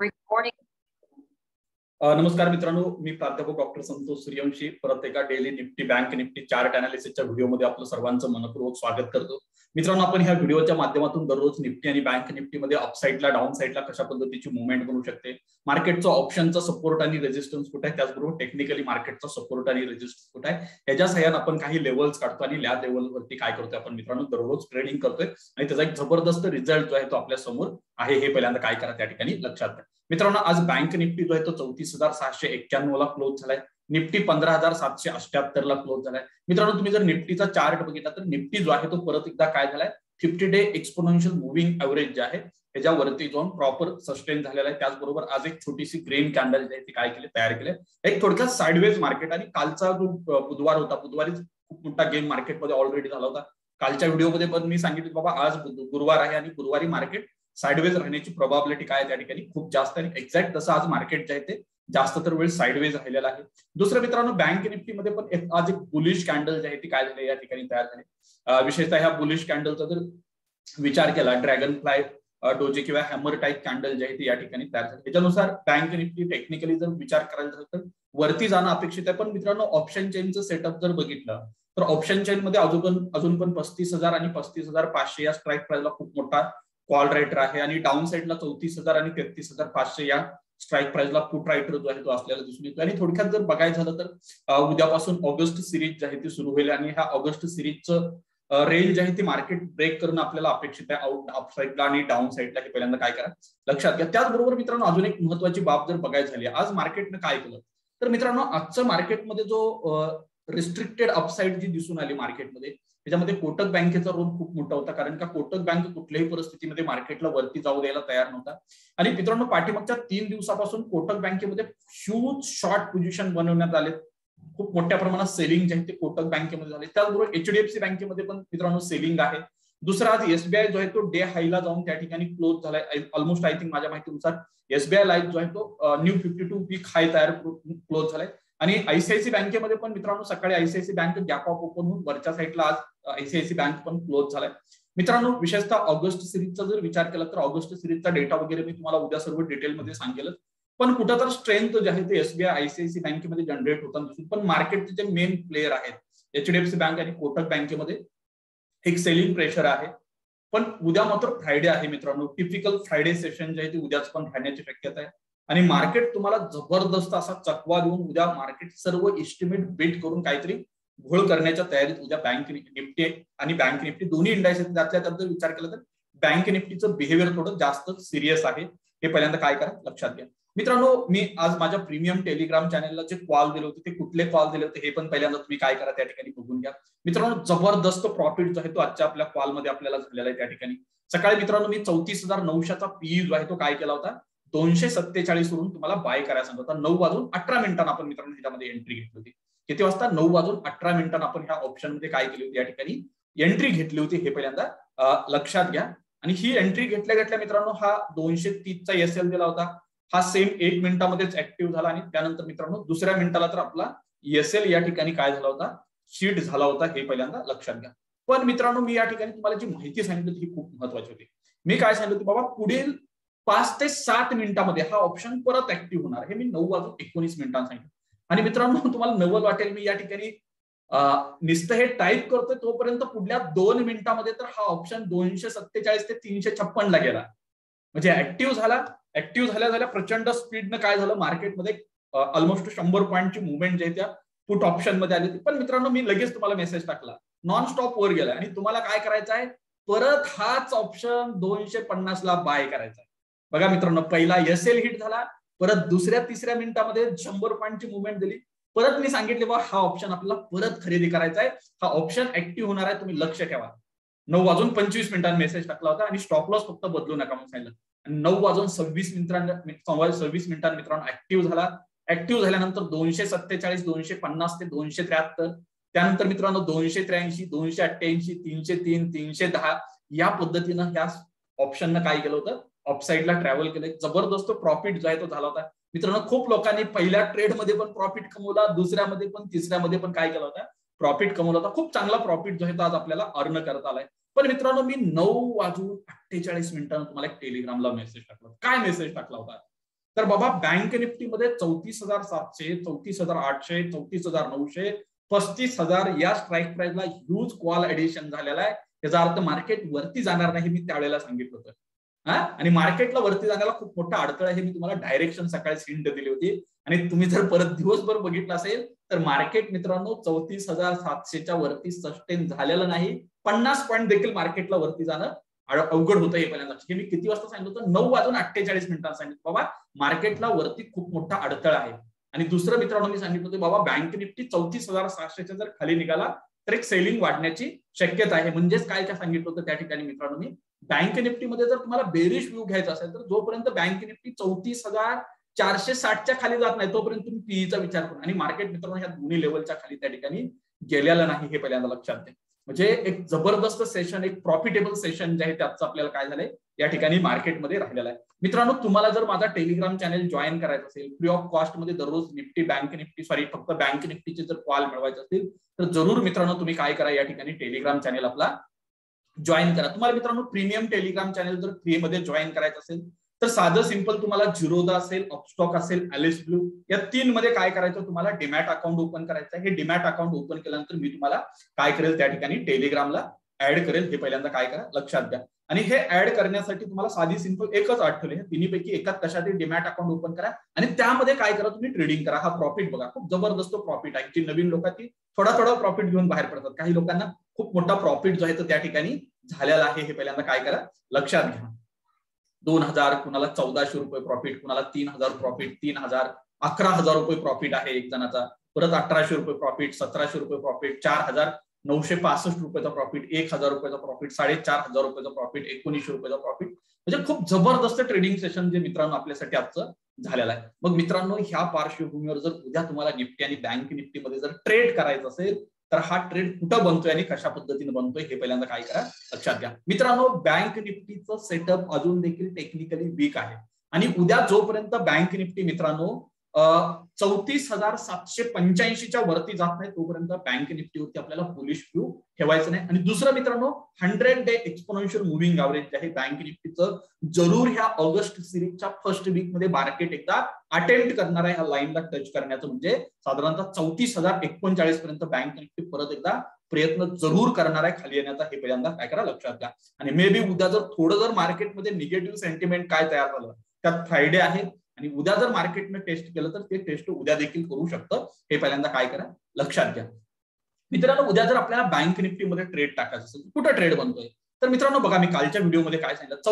Recording. नमस्कार मित्रांनो, मी प्राध्यापक डॉक्टर संतोष सूर्यवंशी परत एका daily Nifty bank Nifty chart अनालिसिसच्या व्हिडिओमध्ये आपलं सर्वांचं मनपूर्वक स्वागत करतो. मित्रांनो, आपण ह्या व्हिडिओच्या माध्यमातून दररोज निफ्टी आणि बँक निफ्टीमध्ये अपसाइडला डाऊन साइडला कशा पद्धतीची मुवमेंट बनू शकते, मार्केटचा ऑप्शनचा सपोर्ट आणि रेजिस्टन्स कुठे आहे, त्याचबरोबर टेक्निकली मार्केटचा सपोर्ट आणि रेजिस्टन्स कुठे आहे, याच्या सहाय्याने आपण काही लेवल्स काढतो आणि या लेवलवरती काय करतोय आपण मित्रांनो दररोज ट्रेडिंग करतोय आणि त्याचा एक जबरदस्त रिझल्ट जो आहे तो आपल्या समोर आहे. हे पहिल्यांदा काय करा त्या ठिकाणी लक्षात घ्या. मित्रांनो, आज बँक निफ्टी जो आहे तो 34,691 ला क्लोज झालाय. निफ्टी 15,778 ला क्लोज झालाय. मित्रांनो, तुम्ही जर निफ्टीचा चार्ट बघितला तर निफ्टी जो आहे तो परत एकदा काय झालाय 50 डे एक्सपोनेन्शियल मुव्हिंग एव्हरेज जे आहे त्याच्यावरती जाऊन प्रॉपर सस्टेन झालेला आहे. त्याचबरोबर आज एक छोटीशी ग्रीन कॅन्डल जी आहे ती काय केली तयार केली. एक थोडक्यात साइडवेज मार्केट आणि कालचा जो बुधवार होता, बुधवारी खूप मोठा गेम मार्केटमध्ये ऑलरेडी झाला होता. कालच्या व्हिडिओमध्ये पण मी सांगितलं बाबा आज गुरुवार आहे आणि गुरुवारी मार्केट साइडवेज राहण्याची प्रोबॅबिलिटी काय त्या ठिकाणी खूप जास्त आणि एक्झॅक्ट तसं आज मार्केट जे आहे ते जास्त तर वेळ साइडवेज राहिलेला आहे. दुसरं मित्रांनो, बँक निफ्टीमध्ये पण आज एक बुलिश कॅन्डल जी आहे ती काय झाली या ठिकाणी तयार झाली. विशेषतः ह्या बुलिश कॅन्डलचा जर विचार केला, ड्रॅगन फ्लाय डोजे किंवा हॅमर टाईप कॅन्डल जी आहे ती या ठिकाणी तयार झाली. त्याच्यानुसार बँक निफ्टी टेक्निकली जर विचार करायला झाला तर वरती जाणं अपेक्षित आहे. पण मित्रांनो, ऑप्शन चेनचं सेटअप जर बघितलं तर ऑप्शन चेन मध्ये अजून पण 35,000 आणि 35,500 या स्ट्राईक प्राइसला खूप मोठा कॉल रायटर आहे आणि डाऊन साइडला 34,000 आणि 33,500 या स्ट्राईक प्राइसला पुट रायटर जो आहे तो असलेला दिसून येतो. आणि थोडक्यात जर बघायचं झालं तर उद्यापासून ऑगस्ट सिरीज जी आहे ती सुरू होईल आणि ह्या ऑगस्ट सिरीजचं रेंज आहे ती मार्केट ब्रेक करणं आपल्याला अपेक्षित आहे अप साइडला आणि डाऊन साइडला. हे पहिल्यांदा काय करा लक्षात घ्या. त्याचबरोबर मित्रांनो, अजून एक महत्वाची बाब जर बघायची झाली, आज मार्केटनं काय केलं तर मित्रांनो, आजचं मार्केटमध्ये जो रिस्ट्रिक्टेड अपसाइड जी दिसून आली मार्केटमध्ये त्याच्यामध्ये कोटक बँकेचा रोल खूप मोठा होता. कारण का कोटक बँक कुठल्याही परिस्थितीमध्ये मार्केटला वरती जाऊ द्यायला तयार नव्हता. आणि मित्रांनो, पाठीमागच्या 3 दिवसापासून कोटक बँकेमध्ये ह्यूज शॉर्ट पोझिशन बनवण्यात आले. खूप मोठ्या प्रमाणात सेलिंग जे आहे ते कोटक बँकेमध्ये झाले. त्याचबरोबर एचडीएफसी बँकेमध्ये पण मित्रांनो सेलिंग आहे. दुसरा, आज एसबीआय जो आहे तो डे हायला जाऊन त्या ठिकाणी क्लोज झालाय. ऑलमोस्ट आय थिंक माझ्या माहितीनुसार एसबीआय लाईफ जो आहे तो न्यू 52 वीक हाय तयार क्लोज झालाय. आणि आयसीआयसी बँकेमध्ये पण मित्रांनो सकाळी ICICI bank gap up open होऊन वरच्या साईडला आज आयसीआयसी बँक पण क्लोज झालाय. मित्रांनो, विशेषतः ऑगस्ट सिरीजचा जर विचार केला तर ऑगस्ट सिरीजचा डेटा वगैरे मी तुम्हाला उद्या सर्व डिटेलमध्ये सांगेलच. पण कुठं तर स्ट्रेंथ जे आहे ते एसबीआय आयसीआयसी बँकेमध्ये जनरेट होताना दिसून. पण मार्केटचे जे मेन प्लेयर आहेत एचडीएफसी बँक आणि कोटक बँकेमध्ये एक सेलिंग प्रेशर आहे. पण उद्या मात्र फ्रायडे आहे मित्रांनो. टिपिकल फ्रायडे सेशन जे आहे ते उद्याच पण राहण्याची शक्यता आहे. आणि मार्केट तुम्हाला जबरदस्त असा चकवा देऊन उद्या मार्केट सर्व एस्टिमेट बीट करून काहीतरी घोळ करण्याच्या तयारीत उद्या बँक निफ्टी आणि बँक निफ्टी दोन्ही इंडायसेस त्यातल्या त्यात जर विचार केला तर बँक निफ्टीचं बिहेवियर थोडं जास्त सिरियस आहे. हे पहिल्यांदा काय करा लक्षात घ्या. मित्रांनो, मी आज माझ्या प्रीमियम टेलिग्राम चॅनलला जे कॉल दिले होते ते कुठले कॉल दिले होते हे पण पहिल्यांदा तुम्ही काय करा त्या ठिकाणी बघून घ्या. मित्रांनो, जबरदस्त प्रॉफिट जो आहे तो आजच्या आपल्या कॉलमध्ये आपल्याला झालेला आहे. त्या ठिकाणी सकाळी मित्रांनो मी 34,900चा पीई जो आहे तो काय केला होता 247 वरून तुम्हाला बाय करायला सांगत होता. 9:18 आपण मित्रांनो ह्याच्यामध्ये एंट्री घेतली होती. किती वाजता 9:18 आपण ह्या ऑप्शन मध्ये काय केली होती या ठिकाणी एंट्री घेतली होती. हे पहिल्यांदा लक्षात घ्या. आणि ही एंट्री घेतल्या मित्रांनो हा 230चा एसएल दिला होता. हा सेम 1 मिनिटामध्येच ऍक्टिव्ह झाला आणि त्यानंतर मित्रांनो दुसऱ्या मिनिटाला तर आपला एसएल या ठिकाणी काय झाला होता शीट झाला होता. हे पहिल्यांदा लक्षात घ्या. पण मित्रांनो, मी या ठिकाणी तुम्हाला जी माहिती सांगितली ही खूप महत्वाची होती. मी काय सांगितलं होतं बाबा पुढील 5 ते 7 मिनिटांमध्ये हा ऑप्शन परत ऍक्टिव्ह होणार. हे मी 9:19 सांगितलं. आणि मित्रांनो, तुम्हाला नवल वाटेल मी या ठिकाणी नुसतं हे टाईप करतोय तोपर्यंत पुढल्या 2 मिनिटांमध्ये तर हा ऑप्शन 247 ते 356 ला गेला. म्हणजे ऍक्टिव्ह झाल्या प्रचंड स्पीडनं काय झालं मार्केटमध्ये ऑलमोस्ट 100 पॉईंटची मुवमेंट जे त्या पुट ऑप्शन मध्ये आली होती. पण मित्रांनो, मी लगेच तुम्हाला मेसेज टाकला नॉन स्टॉप वर गेला आणि तुम्हाला काय करायचं आहे परत हाच ऑप्शन 250 ला बाय करायचा आहे. बघा मित्रांनो, पहिला एसएल हिट झाला, परत दुसऱ्या तिसऱ्या मिनिटामध्ये 100 पॉईंटची मुवमेंट दिली. परत मी सांगितले बा हा ऑप्शन आपल्याला परत खरेदी करायचा आहे. हा ऑप्शन ऍक्टिव्ह होणार आहे, तुम्ही लक्ष ठेवा. 9:25 मेसेज टाकला होता आणि स्टॉप लॉस फक्त बदलू नका म्हणून सांगितलं. 9:26 मित्रांनो ऍक्टिव्ह झाला. ऍक्टिव्ह झाल्यानंतर 247, 250 ते 273, त्यानंतर मित्रांनो 283, 288, 303, 310 या पद्धतीनं ह्या ऑप्शननं काय केलं होतं अपसाइडला ट्रॅव्हल केलं. जबरदस्त प्रॉफिट जो आहे तो झाला होता मित्रांनो. खूप लोकांनी पहिल्या ट्रेडमध्ये पण प्रॉफिट कमवला, दुसऱ्यामध्ये पण तिसऱ्यामध्ये पण काय केलं होतं प्रॉफिट कमवला होता. खूप चांगला प्रॉफिट जो आहे तो आज आपल्याला अर्न करता आलाय. पण मित्रांनो, मी 9:48 तुम्हाला एक टेलिग्रामला मेसेज टाकला. काय मेसेज टाकला होता तर बाबा बँक निफ्टीमध्ये 34,700, 34,800, 34,900, 35,000 या स्ट्राईक प्राइसला ह्यूज कॉल ऍडिशन झालेला आहे. याचा अर्थ मार्केट वरती जाणार नाही, मी त्यावेळेला सांगितलं होतं. आणि मार्केटला वरती जाण्याला खूप मोठा अडथळा आहे, मी तुम्हाला डायरेक्शन सकाळी हिंट दिली होती. आणि तुम्ही जर परत दिवसभर बघितलं असेल तर मार्केट मित्रांनो 34,700च्या वरती सस्टेन झालेलं नाही. 50 पॉईंट देखील मार्केटला वरती जाणं अवघड होतं. हे पहिल्यांदा हे मी किती वाजता सांगितलं होतं? 9:48 सांगितलं बाबा मार्केटला वरती खूप मोठा अडथळा आहे. आणि दुसरं मित्रांनो मी सांगितलं होतं बाबा बँक निफ्टी 34,700च्या जर खाली निघाला तर एक सेलिंग वाढण्याची शक्यता आहे. म्हणजेच काय काय सांगितलं होतं त्या ठिकाणी मित्रांनो मी, बँक निफ्टीमध्ये जर तुम्हाला बेरिश व्ह्यू घ्यायचा असेल तर जोपर्यंत बँक निफ्टी 34,460च्या खाली जात नाही तोपर्यंत तुम्ही पीईचा विचार करा. आणि मार्केट मित्रांनो ह्या दोन्ही लेवलच्या खाली त्या ठिकाणी गेलेलं नाही, हे पहिल्यांदा लक्षात घ्या. म्हणजे एक जबरदस्त सेशन, एक प्रॉफिटेबल सेशन जे आहे त्याचं आपल्याला काय झालंय या ठिकाणी मार्केटमध्ये राहिलेलं आहे. मित्रांनो तुम्हाला जर माझा टेलिग्राम चॅनल जॉईन करायचं असेल, फ्री ऑफ कॉस्ट मध्ये दररोज फक्त बँक निफ्टीचे जर कॉल मिळवायचे असतील तर जरूर मित्रांनो तुम्ही काय करा, या ठिकाणी टेलिग्राम चॅनल आपला जॉईन करा. तुम्हाला मित्रांनो प्रीमियम टेलिग्राम चॅनल जर फ्री मध्ये जॉईन करायचं असेल तर साधं सिंपल तुम्हाला झिरोदा असेल, अपस्टॉक असेल, एलिस ब्लू या 3 मध्ये काय करायचं, तुम्हाला डीमॅट अकाउंट ओपन करायचं आहे. हे डीमॅट अकाउंट ओपन केल्यानंतर मी तुम्हाला काय करेल त्या ठिकाणी टेलिग्रामला ऍड करेल. हे पहिल्यांदा काय करा लक्षात द्या. आणि हे ऍड करण्यासाठी तुम्हाला साधी सिंपल एकच अट ठेवली, तिन्हीपैकी एकाच कशातही डीमॅट अकाउंट ओपन करा आणि त्यामध्ये काय करा तुम्ही ट्रेडिंग करा. हा प्रॉफिट बघा, खूप जबरदस्त प्रॉफिट आहे. जी नवीन लोक ती थोडा प्रॉफिट घेऊन बाहेर पडतात, काही लोकांना खूप मोठा प्रॉफिट जो आहे तो त्या ठिकाणी झालेला आहे. हे पहिल्यांदा काय करा लक्षात घ्या. 2,000, कुणाला 1,400 रुपये प्रॉफिट, कुणाला 3,000 प्रॉफिट, 3,000, 11,000 रुपये प्रॉफिट आहे एक जणाचा, परत 1,800 रुपये प्रॉफिट, 1,700 रुपये प्रॉफिट, 4,965 रुपयाचा प्रॉफिट, 1,000 रुपयाचा प्रॉफिट, 4,500 रुपयाचा प्रॉफिट, 1,900 रुपयाचा प्रॉफिट. म्हणजे खूप जबरदस्त ट्रेडिंग सेशन जे मित्रांनो आपल्यासाठी आजचं झालेलं आहे. मग मित्रांनो ह्या पार्श्वभूमीवर जर उद्या तुम्हाला निफ्टी आणि बँक निफ्टीमध्ये जर ट्रेड करायचं असेल तर हा ट्रेड कुठं बनतोय आणि कशा पद्धतीने बनतोय हे पहिल्यांदा काय करा लक्षात घ्या. मित्रांनो बँक निफ्टीचं सेटअप अजून देखील टेक्निकली वीक आहे आणि उद्या जोपर्यंत बँक निफ्टी मित्रांनो 34,785च्या वरती जात नाही तोपर्यंत बँक निफ्टीवरती आपल्याला बुलिश व्ह्यू ठेवायचं नाही. आणि दुसरं मित्रांनो 100 डे एक्सपोनेन्शियल मुव्हिंग ॲव्हरेज जे आहे बँक निफ्टीचं जरूर ह्या ऑगस्ट सिरीजच्या फर्स्ट वीक मध्ये मार्केट एकदा अटेम्प्ट करणार आहे ह्या लाईनला टच करण्याचं. म्हणजे साधारणतः 34,039 पर्यंत बँक निफ्टी परत एकदा प्रयत्न जरूर करणार आहे खाली येण्याचा. हे पहिल्यांदा काय करा लक्षात घ्या. आणि मे बी उद्या जर थोडं जर मार्केटमध्ये निगेटिव्ह सेंटिमेंट काय तयार झालं, त्यात फ्रायडे आहे आणि उद्या जर मार्केटने टेस्ट केलं तर ते टेस्ट उद्या देखील करू शकतं. हे पहिल्यांदा काय करा लक्षात घ्या. मित्रांनो उद्या जर आपल्याला बँक निफ्टीमध्ये ट्रेड टाकायचं असेल कुठं ट्रेड बनतोय तर मित्रांनो बघा मी कालच्या व्हिडिओमध्ये काय सांगितलं,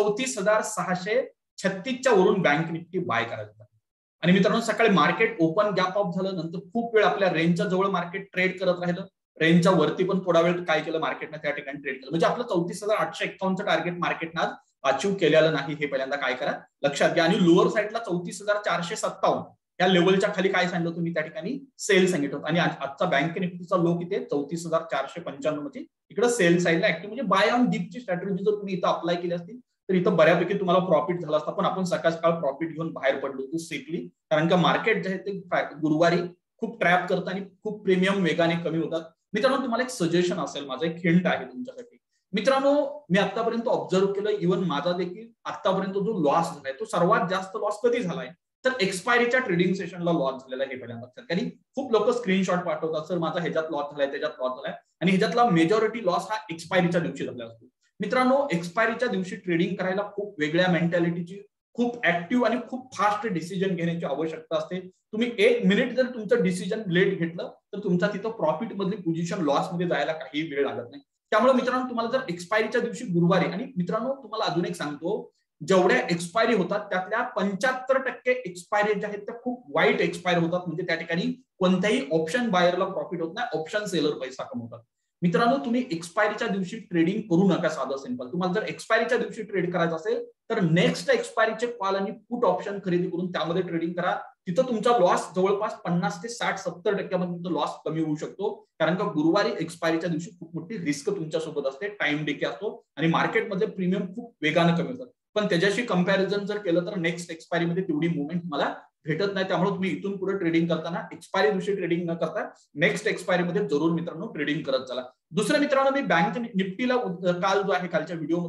34,636च्या वरून बँक निफ्टी बाय करायचं. आणि मित्रांनो सकाळी मार्केट ओपन गॅप अप झालं, नंतर खूप वेळ आपल्या रेंजच्या जवळ मार्केट ट्रेड करत राहिलं, रेंजच्या वरती पण थोडा वेळ काय केलं मार्केटने त्या ठिकाणी ट्रेड केलं. म्हणजे आपलं 34,851चं टार्गेट मार्केटनं आज अचीव्ह केलेलं नाही. हे पहिल्यांदा काय करा लक्षात घ्या. आणि लोअर साईडला 34,457 या लेवलच्या खाली काय सांगितलं तुम्ही त्या ठिकाणी सेल सांगितलं होतं. आणि आजचा बँक निफ्टीचा लो किती आहे 34,495 मध्ये इकडे सेल साईडला ऍक्टिव्ह म्हणजे बाय ऑन डीपची स्ट्रॅटेजी जर तुम्ही इथं अप्लाय केली असतील तर इथं बऱ्यापैकी तुम्हाला प्रॉफिट झाला असता. पण आपण सकाळ प्रॉफिट घेऊन बाहेर पडलो होतो सेफली, कारण का मार्केट जे आहे ते गुरुवारी खूप ट्रॅप करतं आणि खूप प्रीमियम वेगाने कमी होतात. मित्रांनो तुम्हाला एक सजेशन असेल, माझं एक हिंट आहे तुमच्यासाठी. मित्रांनो मी आतापर्यंत ऑब्झर्व केलं, इव्हन माझा देखील आतापर्यंत जो लॉस झालाय तो सर्वात जास्त लॉस कधी झालाय तर एक्सपायरीच्या ट्रेडिंग सेशनला लॉस झालेला आहे. हे पहिल्यांदा लक्षात घ्या. खूप लोक स्क्रीनशॉट पाठवतात सर माझा ह्याच्यात लॉस झालाय त्याच्यात लॉस झालाय, आणि ह्याच्यातला मेजॉरिटी लॉस हा एक्सपायरीच्या दिवशी झाला असतो. मित्रांनो एक्सपायरीच्या दिवशी ट्रेडिंग करायला खूप वेगळ्या मेंटॅलिटीची, खूप ऍक्टिव्ह आणि खूप फास्ट डिसिजन घेण्याची आवश्यकता असते. तुम्ही 1 मिनिट जर तुमचं डिसिजन लेट घेतलं तर तुमचा तिथं प्रॉफिट मधली पोझिशन लॉस मध्ये जायला काही वेळ लागत नाही. त्यामुळे मित्रांनो तुम्हाला जर एक्सपायरीच्या दिवशी गुरुवारी, आणि मित्रांनो तुम्हाला अजून एक सांगतो, जेवढ्या एक्सपायरी होतात त्यातल्या 75% एक्सपायरी ज्या आहेत त्या खूप वाईट एक्सपायर होतात. म्हणजे त्या ठिकाणी कोणत्याही ऑप्शन बायरला प्रॉफिट होत नाही, ऑप्शन सेलर पैसा कमवतात. मित्रांनो तुम्ही एक्सपायरीच्या दिवशी ट्रेडिंग करू नका. साधं सिंपल, तुम्हाला जर एक्सपायरीच्या दिवशी ट्रेड करायचं असेल तर नेक्स्ट एक्सपायरीचे कॉल आणि पुट ऑप्शन खरेदी करून त्यामध्ये ट्रेडिंग करा. तिथं तुमचा लॉस जवळपास 50 ते 60-70% लॉस कमी होऊ शकतो. कारण का गुरुवारी एक्सपायरीच्या दिवशी खूप मोठी रिस्क तुमच्यासोबत असते, टाइम डिके असतो आणि मार्केटमध्ये प्रीमियम खूप वेगानं कमी होतात. पण त्याच्याशी कंपॅरिझन जर केलं तर नेक्स्ट एक्सपायरीमध्ये तेवढी मुवमेंट मला भेटत नाही. त्यामुळे तुम्ही इथून पुढे ट्रेडिंग करताना एक्सपायरी दिवशी ट्रेडिंग न करता नेक्स्ट एक्सपायरीमध्ये जरूर मित्रांनो ट्रेडिंग करत चला. दुसरं मित्रांनो मी बँक निफ्टीला काल जो आहे कालच्या व्हिडिओमध्ये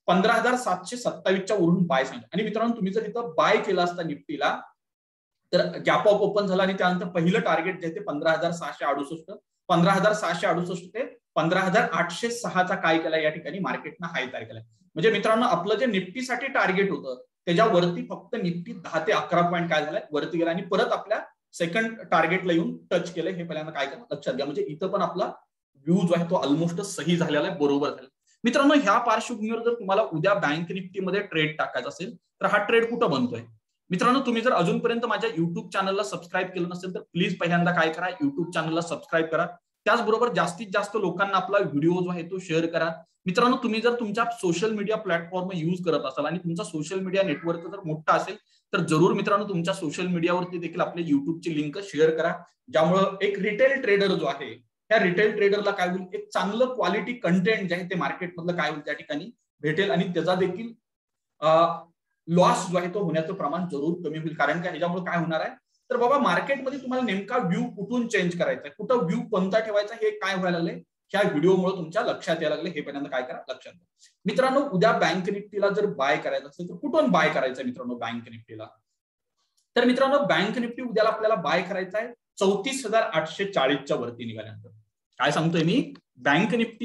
15,727च्या वरून बाय सांगितलं. आणि मित्रांनो तुम्ही जर इथं बाय केला असता निफ्टीला तर गॅप अप ओपन झाला आणि त्यानंतर पहिलं टार्गेट जे ते 15,668, 15,668 ते 15,806चा काय केला या ठिकाणी मार्केटनं हाय तयार केला. म्हणजे मित्रांनो आपलं जे निफ्टीसाठी टार्गेट होतं त्याच्यावरती फक्त निफ्टी 10 ते 11 पॉईंट काय झालाय वरती गेला आणि परत आपल्या सेकंड टार्गेटला येऊन टच केलं. हे पहिल्यांदा काय करा लक्षात घ्या. म्हणजे इथं पण आपला व्ह्यू जो आहे तो ऑलमोस्ट सही झालेला आहे, बरोबर झाला. मित्रांनो ह्या पार्श्वभूमीवर जर तुम्हाला उद्या बँक निफ्टीमध्ये ट्रेड टाकायचा असेल तर हा ट्रेड कुठं बनतोय? मित्रांनो तुम्ही जर अजूनपर्यंत माझ्या युट्यूब चॅनलला सबस्क्राईब केलं नसेल तर प्लीज पहिल्यांदा काय करा, युट्यूब चॅनलला सबस्क्राईब करा. त्याचबरोबर जास्तीत जास्त लोकांना आपला व्हिडिओ जो आहे तो शेअर करा. मित्रांनो तुम्ही जर तुमच्या सोशल मीडिया प्लॅटफॉर्म यूज करत असाल आणि तुमचा सोशल मीडिया नेटवर्क जर मोठा असेल तर जरूर मित्रांनो तुमच्या सोशल मीडियावरती देखील आपल्या युट्यूबची लिंक शेअर करा, ज्यामुळं एक रिटेल ट्रेडर जो आहे त्या रिटेल ट्रेडरला काय होईल, एक चांगलं क्वालिटी कंटेंट जे आहे ते मार्केटमधलं काय होईल त्या ठिकाणी भेटेल आणि त्याचा देखील लॉस जो आहे तो होण्याचं प्रमाण जरूर कमी होईल. कारण काय ह्याच्यामुळे काय होणार आहे तर बाबा मार्केटमध्ये तुम्हाला नेमका व्ह्यू कुठून चेंज करायचा, कुठं व्ह्यू कोणता ठेवायचा हे काय व्हायला लागले ह्या व्हिडिओमुळे तुमच्या लक्षात यायला लागले. हे पहिल्यांदा काय करा लक्षात घ्या. मित्रांनो उद्या बँक निफ्टीला जर बाय करायचं असेल तर कुठून बाय करायचं मित्रांनो बँक निफ्टीला? तर मित्रांनो बँक निफ्टी उद्याला आपल्याला बाय करायचा आहे 34,840च्या वरती निघाल्यानंतर. काय सांगतोय मी, बँक निफ्टी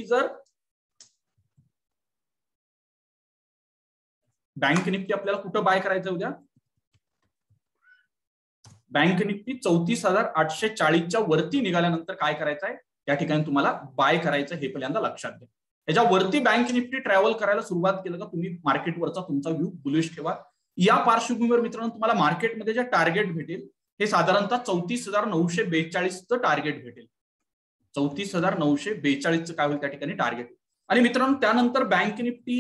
आपल्याला कुठं बाय करायचं उद्या? बँक निफ्टी 34,840च्या वरती निघाल्यानंतर काय करायचं आहे या ठिकाणी तुम्हाला बाय करायचं हे पहिल्यांदा लक्षात घ्या. याच्यावरती बँक निफ्टी ट्रॅव्हल करायला सुरुवात केलं का तुम्ही मार्केटवरचा तुमचा व्ह्यू बुलिश ठेवा. या पार्श्वभूमीवर मित्रांनो तुम्हाला मार्केटमध्ये जे टार्गेट भेटेल हे साधारणतः 34,942चं टार्गेट भेटेल. 34,942चं काय होईल त्या ठिकाणी टार्गेट. आणि मित्रांनो त्यानंतर बँक निफ्टी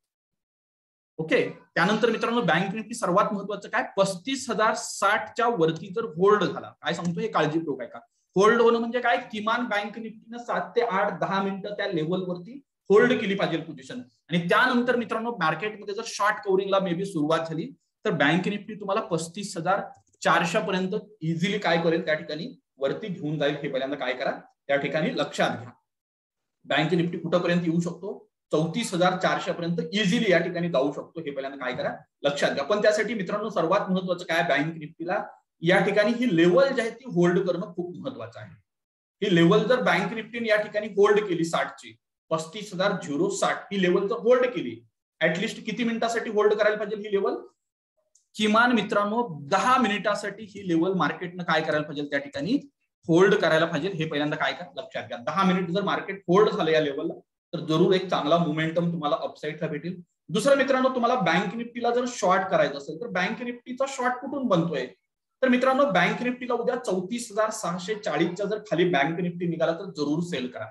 त्यानंतर मित्रांनो बँक निफ्टी सर्वात महत्वाचं काय 35,060च्या वरती जर होल्ड झाला, काय सांगतो हे काळजीपूर्वक आहे का, होल्ड होणं म्हणजे काय, किमान बँक निफ्टीनं 7 ते 8-10 मिनिटं त्या लेवलवरती होल्ड केली पाहिजे पोझिशन. आणि त्यानंतर मित्रांनो मार्केटमध्ये जर शॉर्ट कव्हरिंगला मे बी सुरुवात झाली तर बँक निफ्टी तुम्हाला 35,400 पर्यंत इझिली काय करेल त्या ठिकाणी वरती घेऊन जाईल. हे पहिल्यांदा काय करा त्या ठिकाणी लक्षात घ्या. बँक निफ्टी कुठपर्यंत येऊ शकतो 34,400 पर्यंत इझिली या ठिकाणी जाऊ शकतो. हे पहिल्यांदा काय करा लक्षात घ्या. पण त्यासाठी मित्रांनो सर्वात महत्वाचं काय, बँक निफ्टीला या ठिकाणी ही लेवल जी आहे ती होल्ड करणं खूप महत्वाचं आहे. ही लेवल जर बँक निफ्टीने या ठिकाणी होल्ड केली 60ची 35,060 ही लेवल जर होल्ड केली, ऍटलिस्ट किती मिनिटासाठी होल्ड करायला पाहिजे ही लेवल? किमान मित्रांनो 10 मिनिटासाठी ही लेवल मार्केटनं काय करायला पाहिजे त्या ठिकाणी होल्ड करायला पाहिजे. हे पहिल्यांदा काय करा लक्षात घ्या. 10 मिनिट जर मार्केट होल्ड झालं या लेवलला तर जरूर एक चांगला मोमेंटम तुम्हाला अपसाईडला भेटेल. दुसरं मित्रांनो तुम्हाला बँक निफ्टीला जर शॉर्ट करायचं असेल तर बँक निफ्टीचा शॉर्ट कुठून बनतोय तर मित्रांनो बँक निफ्टीला उद्या 34,640च्या जर खाली बँक निफ्टी निघाला तर जरूर सेल करा.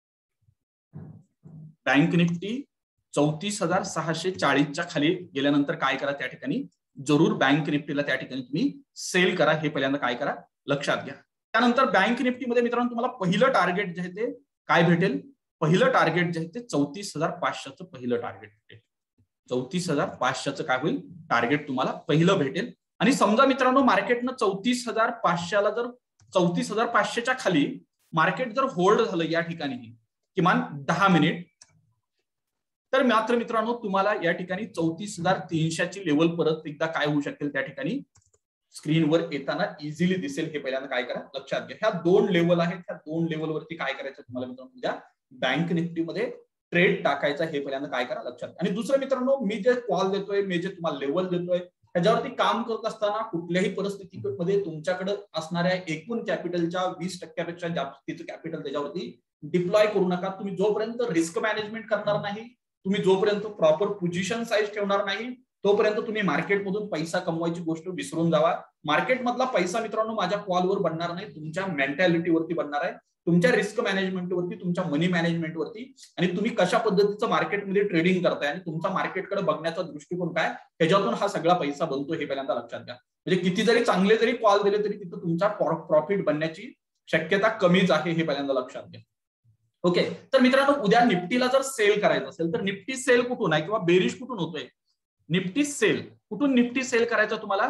बँक निफ्टी 34,640च्या खाली गेल्यानंतर काय करा त्या ठिकाणी जरूर बँक निफ्टीला त्या ठिकाणी तुम्ही सेल करा. हे पहिल्यांदा काय करा लक्षात घ्या. त्यानंतर बँक निफ्टीमध्ये मित्रांनो तुम्हाला पहिलं टार्गेट जे आहे ते काय भेटेल, पहिलं टार्गेट जे आहे ते 34,500चं पहिलं टार्गेट भेटेल. 34,500चं काय होईल टार्गेट तुम्हाला पहिलं भेटेल. आणि समजा मित्रांनो मार्केटनं 34,500ला जर 34,500च्या खाली मार्केट जर होल्ड झालं या ठिकाणी किमान 10 मिनिट तर मात्र मित्रांनो तुम्हाला या ठिकाणी 34,300ची लेवल परत एकदा काय होऊ शकेल त्या ठिकाणी स्क्रीनवर येताना इझिली दिसेल. हे पहिल्यांदा काय करा लक्षात घ्या. ह्या 2 लेवल आहेत, ह्या 2 लेवलवरती काय करायचं तुम्हाला मित्रांनो उद्या बँक निफ्टीमध्ये ट्रेड टाकायचा. हे पहिल्यांदा काय करा लक्षात. आणि दुसरं मित्रांनो मी जे कॉल देतोय, मी जे तुम्हाला लेवल देतोय त्याच्यावरती काम करत असताना कुठल्याही परिस्थितीमध्ये तुमच्याकडे असणाऱ्या एकूण कॅपिटलच्या 20%पेक्षा जास्तीचं कॅपिटल त्याच्यावरती डिप्लॉय करू नका. तुम्ही जोपर्यंत रिस्क मॅनेजमेंट करणार नाही, तुम्ही जोपर्यंत प्रॉपर पोझिशन साईज ठेवणार नाही तोपर्यंत तुम्ही मार्केटमधून पैसा कमवायची गोष्ट विसरून जावा. मार्केटमधला पैसा मित्रांनो माझ्या कॉलवर बनणार नाही, तुमच्या मेंटॅलिटीवरती बनणार आहे, तुमच्या रिस्क मॅनेजमेंटवरती, तुमच्या मनी मॅनेजमेंटवरती आणि तुम्ही कशा पद्धतीचं मार्केटमध्ये ट्रेडिंग करताय आणि तुमचा मार्केटकडे बघण्याचा दृष्टिकोन काय त्याच्यातून हा सगळा पैसा बनतो. हे पहिल्यांदा लक्षात घ्या. म्हणजे किती जरी चांगले जरी कॉल दिले तरी तिथं तुमचा प्रॉफिट बनण्याची शक्यता कमीच आहे. हे पहिल्यांदा लक्षात घ्या. ओके, तर मित्रांनो उद्या निफ्टीला जर सेल करायचं असेल तर निफ्टी सेल कुठून आहे किंवा बेरिश कुठून होतोय? निफ्टी सेल कुठून निफ्टी सेल करायचं तुम्हाला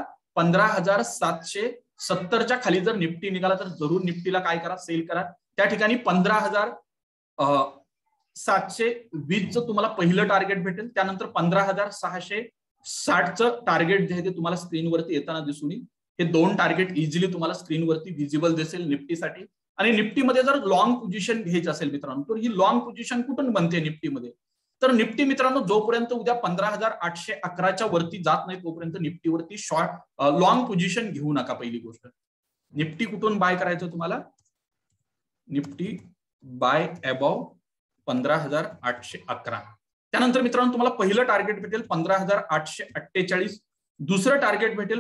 15,770च्या खाली जर निफ्टी निघाला तर जरूर निफ्टीला काय करा सेल करा. त्या ठिकाणी 15,000 15,720चं तुम्हाला पहिलं टार्गेट भेटेल, त्यानंतर 15,660चं टार्गेट जे आहे ते तुम्हाला स्क्रीनवरती येताना दिसून येईल. हे दोन टार्गेट इझिली तुम्हाला स्क्रीनवरती विजिबल दिसेल निफ्टीसाठी. आणि निफ्टीमध्ये जर लॉंग पोझिशन घ्यायची असेल मित्रांनो, तर ही लॉंग पोझिशन कुठून बनते निफ्टीमध्ये? तर निफ्टी मित्रांनो जोपर्यंत उद्या 15,811च्या वरती जात नाही तोपर्यंत निफ्टीवरती शॉर्ट लॉंग पोझिशन घेऊ नका. पहिली गोष्ट, निफ्टी कुठून बाय करायचं तुम्हाला? Nifty buy above 15,811. त्यानंतर मित्रांनो तुम्हाला पहिलं टार्गेट भेटेल 15,848, दुसरं टार्गेट भेटेल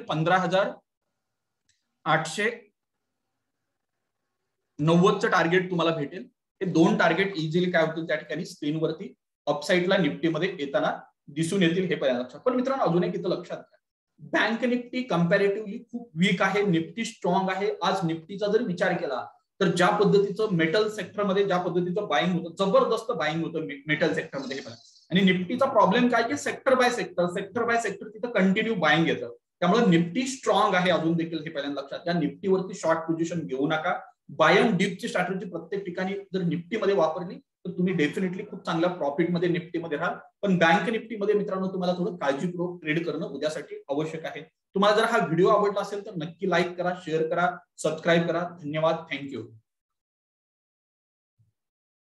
15,890चं टार्गेट तुम्हाला भेटेल. हे दोन टार्गेट इझिली काय होतील त्या ठिकाणी स्क्रीनवरती अपसाईडला निफ्टीमध्ये येताना दिसून येतील. हे पहिल्या लक्षात. पण मित्रांनो अजून एक इथं लक्षात घ्या, बँक निफ्टी कम्पॅरेटिव्हली खूप वीक आहे, निफ्टी स्ट्रॉंग आहे. आज निफ्टीचा जर विचार केला तर ज्या पद्धतीचं मेटल सेक्टरमध्ये ज्या पद्धतीचं बाईंग होतं, जबरदस्त बाईंग होतं मेटल सेक्टरमध्ये. हे आणि निफ्टीचा प्रॉब्लेम काय की सेक्टर बाय सेक्टर तिथं कंटिन्यू बाईंग येतं. त्यामुळे निफ्टी स्ट्रॉंग आहे अजून देखील. हे पहिल्यांदा लक्षात घ्या. निफ्टीवरती शॉर्ट पोझिशन घेऊ नका. बाय अँड डीपची स्ट्रॅटेजी प्रत्येक ठिकाणी जर निफ्टीमध्ये वापरली तर तुम्ही डेफिनेटली खूप चांगल्या प्रॉफिटमध्ये निफ्टीमध्ये राहाल. पण बँक निफ्टीमध्ये मित्रांनो तुम्हाला थोडं काळजीपूर्वक ट्रेड करणं उद्यासाठी आवश्यक आहे. तुम्हाला जर हा व्हिडिओ आवडला असेल तर नक्की लाईक करा, शेअर करा, सबस्क्राईब करा. धन्यवाद. थँक्यू.